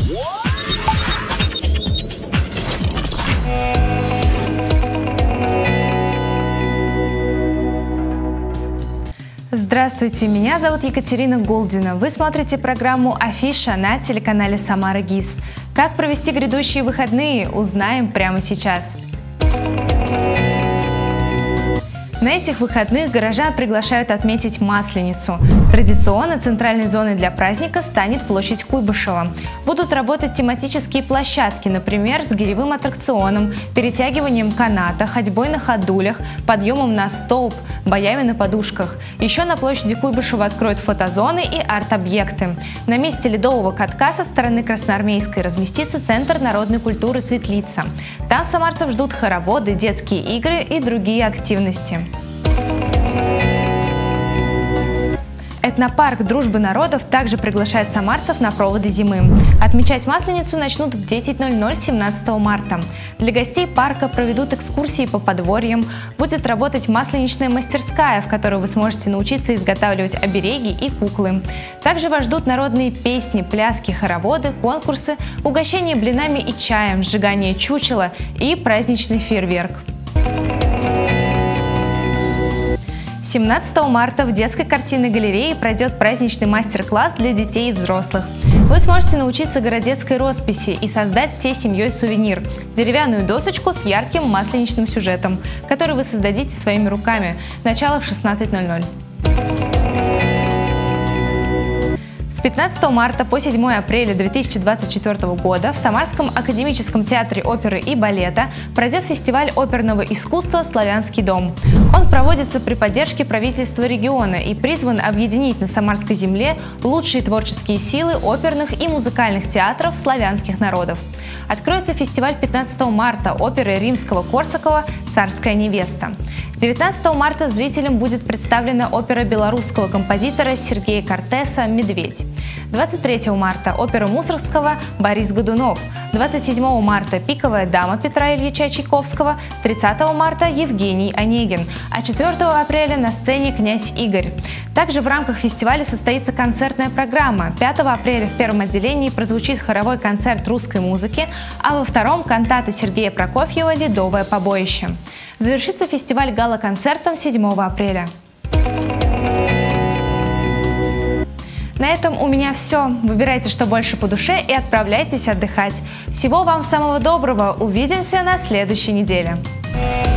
Здравствуйте, меня зовут Екатерина Голдина. Вы смотрите программу «Афиша» на телеканале «Самара ГИС». Как провести грядущие выходные, узнаем прямо сейчас. На этих выходных горожан приглашают отметить Масленицу. Традиционно центральной зоной для праздника станет площадь Куйбышева. Будут работать тематические площадки, например, с гиревым аттракционом, перетягиванием каната, ходьбой на ходулях, подъемом на столб, боями на подушках. Еще на площади Куйбышева откроют фотозоны и арт-объекты. На месте ледового катка со стороны Красноармейской разместится Центр народной культуры «Светлица». Там самарцев ждут хороводы, детские игры и другие активности. Этнопарк «Дружбы народов» также приглашает самарцев на проводы зимы. Отмечать Масленицу начнут в 10:00 17 марта. Для гостей парка проведут экскурсии по подворьям. Будет работать масленичная мастерская, в которой вы сможете научиться изготавливать обереги и куклы. Также вас ждут народные песни, пляски, хороводы, конкурсы, угощение блинами и чаем, сжигание чучела и праздничный фейерверк. 17 марта в детской картинной галерее пройдет праздничный мастер-класс для детей и взрослых. Вы сможете научиться городецкой росписи и создать всей семьей сувенир – деревянную досочку с ярким масленичным сюжетом, который вы создадите своими руками. Начало в 16:00. С 15 марта по 7 апреля 2024 года в Самарском академическом театре оперы и балета пройдет фестиваль оперного искусства «Славянский дом». Он проводится при поддержке правительства региона и призван объединить на Самарской земле лучшие творческие силы оперных и музыкальных театров славянских народов. Откроется фестиваль 15 марта оперы Римского-Корсакова «Царская невеста». 19 марта зрителям будет представлена опера белорусского композитора Сергея Кортеса «Медведь». 23 марта опера Мусоргского «Борис Годунов». 27 марта «Пиковая дама» Петра Ильича Чайковского. 30 марта Евгений Онегин. А 4 апреля на сцене князь Игорь. Также в рамках фестиваля состоится концертная программа. 5 апреля в первом отделении прозвучит хоровой концерт русской музыки, а во втором – кантата Сергея Прокофьева «Ледовое побоище». Завершится фестиваль гала-концертом 7 апреля. На этом у меня все. Выбирайте, что больше по душе, и отправляйтесь отдыхать. Всего вам самого доброго. Увидимся на следующей неделе.